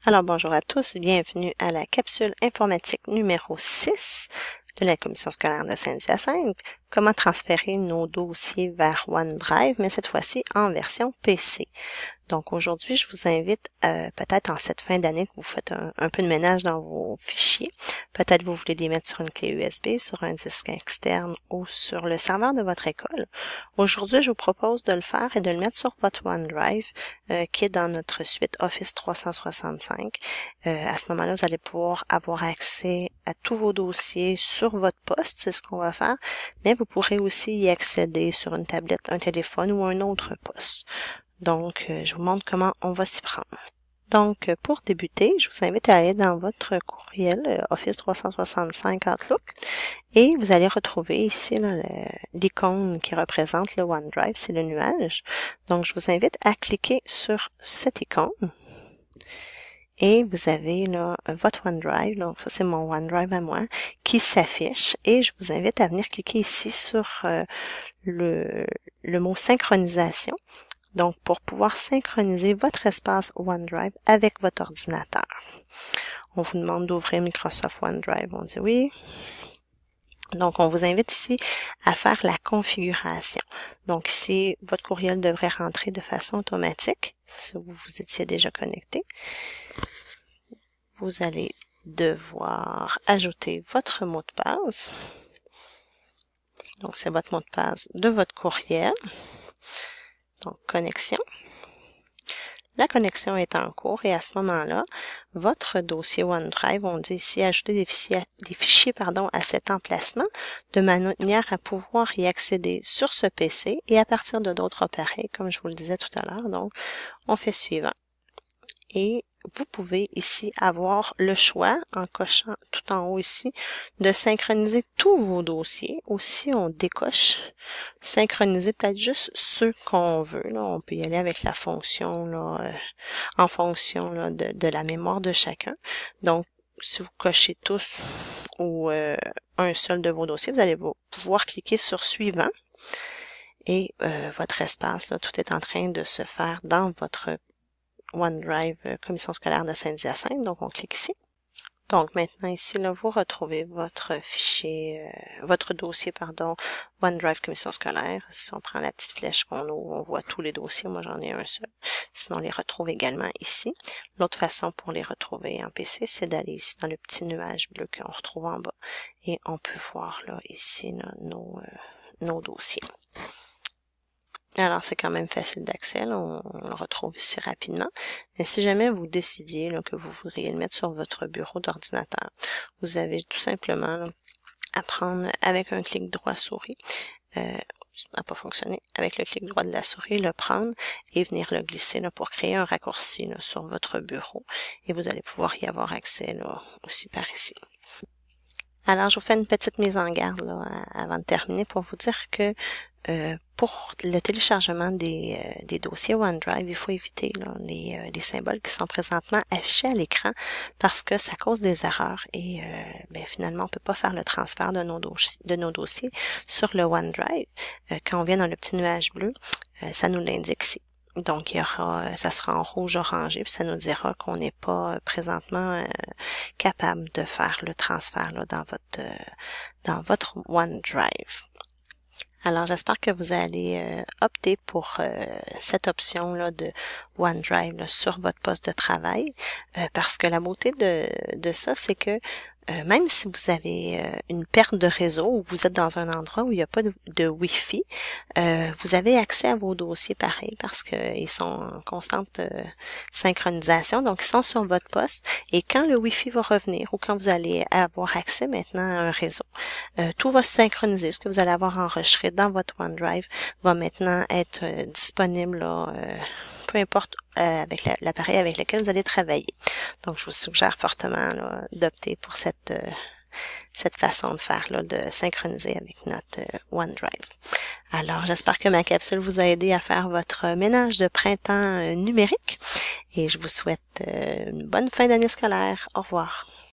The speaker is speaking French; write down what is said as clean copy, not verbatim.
Alors bonjour à tous, bienvenue à la capsule informatique numéro 6 de la commission scolaire de Saint-Hyacinthe. Comment transférer nos dossiers vers OneDrive, mais cette fois-ci en version PC. Donc aujourd'hui, je vous invite peut-être en cette fin d'année que vous faites un peu de ménage dans vos fichiers. Peut-être vous voulez les mettre sur une clé USB, sur un disque externe ou sur le serveur de votre école. Aujourd'hui, je vous propose de le faire et de le mettre sur votre OneDrive qui est dans notre suite Office 365. À ce moment-là, vous allez pouvoir avoir accès à tous vos dossiers sur votre poste, c'est ce qu'on va faire, mais vous pourrez aussi y accéder sur une tablette, un téléphone ou un autre poste. Donc, je vous montre comment on va s'y prendre. Donc, pour débuter, je vous invite à aller dans votre courriel Office 365 Outlook et vous allez retrouver ici l'icône qui représente le OneDrive, c'est le nuage. Donc, je vous invite à cliquer sur cette icône et vous avez là votre OneDrive, donc ça c'est mon OneDrive à moi, qui s'affiche et je vous invite à venir cliquer ici sur le mot synchronisation. Donc, pour pouvoir synchroniser votre espace OneDrive avec votre ordinateur. On vous demande d'ouvrir Microsoft OneDrive. On dit oui. Donc, on vous invite ici à faire la configuration. Donc, ici, votre courriel devrait rentrer de façon automatique, si vous vous étiez déjà connecté. Vous allez devoir ajouter votre mot de passe. Donc, c'est votre mot de passe de votre courriel. Donc, connexion. La connexion est en cours et à ce moment-là, votre dossier OneDrive, on dit ici ajouter des fichiers à cet emplacement de manière à pouvoir y accéder sur ce PC et à partir de d'autres appareils, comme je vous le disais tout à l'heure. Donc, on fait suivant. Et vous pouvez ici avoir le choix, en cochant tout en haut ici, de synchroniser tous vos dossiers. Aussi, on décoche synchroniser peut-être juste ceux qu'on veut. Là. On peut y aller avec la fonction là, en fonction là, de la mémoire de chacun. Donc, si vous cochez tous ou un seul de vos dossiers, vous allez pouvoir cliquer sur suivant. Et votre espace, là, tout est en train de se faire dans votre OneDrive Commission scolaire de Saint-Hyacinthe. Donc, on clique ici. Donc, maintenant, ici, là, vous retrouvez votre fichier, votre dossier, OneDrive Commission scolaire. Si on prend la petite flèche qu'on ouvre, on voit tous les dossiers. Moi, j'en ai un seul. Sinon, on les retrouve également ici. L'autre façon pour les retrouver en PC, c'est d'aller ici dans le petit nuage bleu qu'on retrouve en bas. Et on peut voir, là, ici, là, nos dossiers. Alors, c'est quand même facile d'accès, on le retrouve ici rapidement. Mais si jamais vous décidiez là, que vous voudriez le mettre sur votre bureau d'ordinateur, vous avez tout simplement là, à prendre avec un clic droit souris, ça n'a pas fonctionné, avec le clic droit de la souris, le prendre et venir le glisser là, pour créer un raccourci là, sur votre bureau. Et vous allez pouvoir y avoir accès là, aussi par ici. Alors, je vous fais une petite mise en garde là, avant de terminer pour vous dire que pour le téléchargement des dossiers OneDrive, il faut éviter là, les symboles qui sont présentement affichés à l'écran parce que ça cause des erreurs et finalement, on peut pas faire le transfert de nos dossiers sur le OneDrive. Quand on vient dans le petit nuage bleu, ça nous l'indique ici. Donc, ça sera en rouge orangé, puis ça nous dira qu'on n'est pas présentement capable de faire le transfert là, dans votre OneDrive. Alors, j'espère que vous allez opter pour cette option-là de OneDrive là, sur votre poste de travail parce que la beauté de ça, c'est que même si vous avez une perte de réseau ou vous êtes dans un endroit où il n'y a pas de Wi-Fi, vous avez accès à vos dossiers pareil parce qu'ils sont en constante synchronisation, donc ils sont sur votre poste et quand le Wi-Fi va revenir ou quand vous allez avoir accès maintenant à un réseau, tout va se synchroniser. Ce que vous allez avoir enregistré dans votre OneDrive va maintenant être disponible là, peu importe avec l'appareil avec lequel vous allez travailler. Donc, je vous suggère fortement d'opter pour cette façon de faire, là, de synchroniser avec notre OneDrive. Alors, j'espère que ma capsule vous a aidé à faire votre ménage de printemps numérique et je vous souhaite une bonne fin d'année scolaire. Au revoir.